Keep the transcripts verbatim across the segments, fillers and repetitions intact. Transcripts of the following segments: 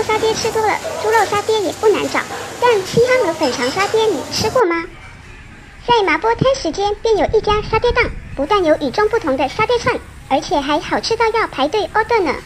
肉沙爹吃多了，猪肉沙爹也不难找。但西哈姆粉肠沙爹你吃过吗？在麻波滩时间便有一家沙爹档，不但有与众不同的沙爹串，而且还好吃到要排队 order 呢。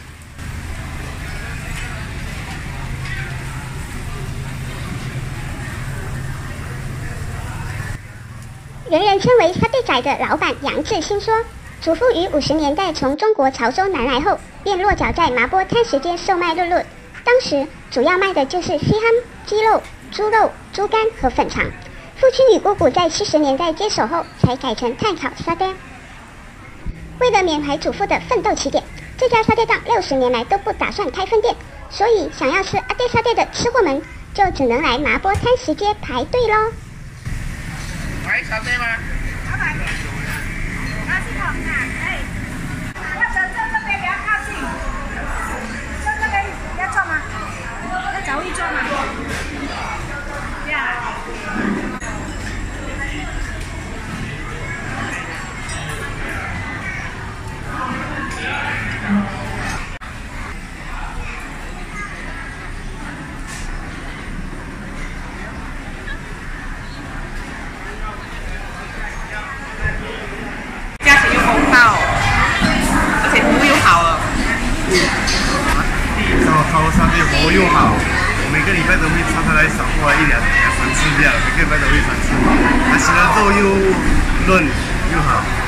人人称为沙爹仔的老板杨志兴说，祖父于五十年代从中国潮州南来后，便落脚在麻波滩时间售卖肉肉。当时主要卖的就是西哈姆、鸡肉、猪肉、猪肝和粉肠。父亲与姑姑在七十年代接手后，才改成炭烤沙爹。为了缅怀祖父的奋斗起点，这家沙爹档六十年来都不打算开分店，所以想要吃阿爹沙爹的吃货们，就只能来麻波滩时街排队咯。 买沙爹吗？老板，那是红啊，哎，要走这这边比较靠近，这这边要做吗？要找一做吗？呀。价钱又公道，而且服务又好了。 烧烤沙爹服务又好，我每个礼拜都会常常来扫过来一两两三次这样，每个礼拜都会三次。它洗了肉又润又好。